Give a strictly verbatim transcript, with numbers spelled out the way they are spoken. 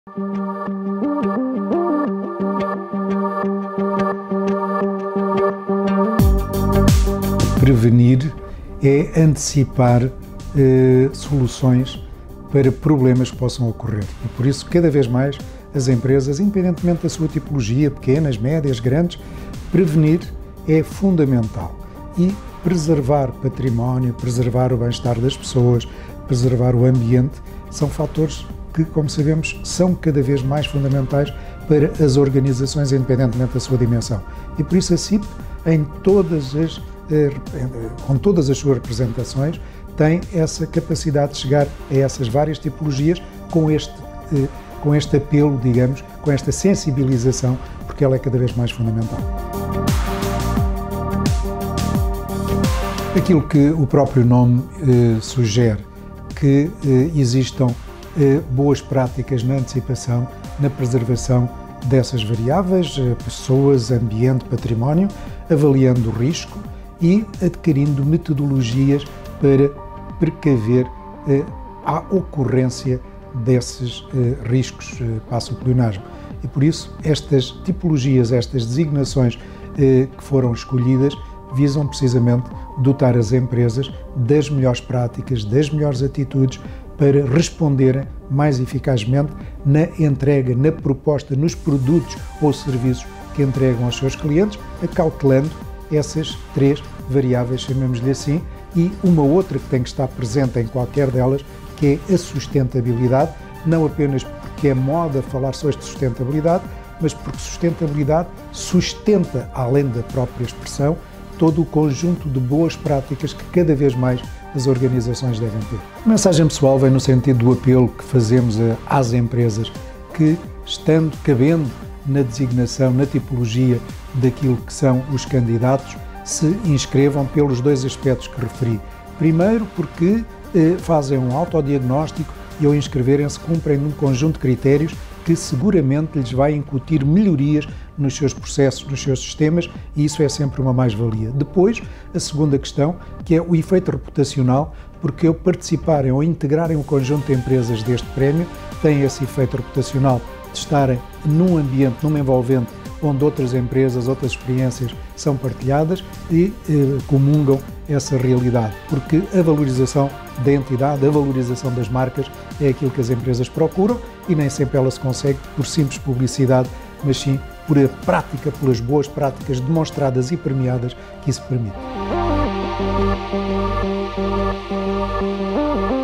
Prevenir é antecipar eh, soluções para problemas que possam ocorrer. E por isso, cada vez mais, as empresas, independentemente da sua tipologia, pequenas, médias, grandes, prevenir é fundamental. E preservar património, preservar o bem-estar das pessoas, preservar o ambiente, são fatores que, como sabemos, são cada vez mais fundamentais para as organizações, independentemente da sua dimensão. E por isso a C I P, em todas as, com todas as suas representações, tem essa capacidade de chegar a essas várias tipologias com este, com este apelo, digamos, com esta sensibilização, porque ela é cada vez mais fundamental. Aquilo que o próprio nome eh, sugere, que eh, existam eh, boas práticas na antecipação, na preservação dessas variáveis, eh, pessoas, ambiente, património, avaliando o risco e adquirindo metodologias para precaver eh, a ocorrência desses eh, riscos, eh, passo o pleonasmo. E por isso, estas tipologias, estas designações eh, que foram escolhidas, visam precisamente dotar as empresas das melhores práticas, das melhores atitudes para responderem mais eficazmente na entrega, na proposta, nos produtos ou serviços que entregam aos seus clientes, acautelando essas três variáveis, chamemos-lhe assim, e uma outra que tem que estar presente em qualquer delas, que é a sustentabilidade, não apenas porque é moda falar só de sustentabilidade, mas porque sustentabilidade sustenta, além da própria expressão, todo o conjunto de boas práticas que cada vez mais as organizações devem ter. A mensagem pessoal vem no sentido do apelo que fazemos às empresas que, estando, cabendo na designação, na tipologia daquilo que são os candidatos, se inscrevam pelos dois aspectos que referi. Primeiro, porque eh, fazem um autodiagnóstico e, ao inscreverem-se, cumprem um conjunto de critérios que seguramente lhes vai incutir melhorias nos seus processos, nos seus sistemas, e isso é sempre uma mais-valia. Depois, a segunda questão, que é o efeito reputacional, porque ao participarem ou integrarem um conjunto de empresas deste prémio, têm esse efeito reputacional de estarem num ambiente, numa envolvente, onde outras empresas, outras experiências são partilhadas e eh, comungam essa realidade, porque a valorização da entidade, a valorização das marcas é aquilo que as empresas procuram e nem sempre ela se consegue por simples publicidade, mas sim por a prática, pelas boas práticas demonstradas e premiadas que isso permite.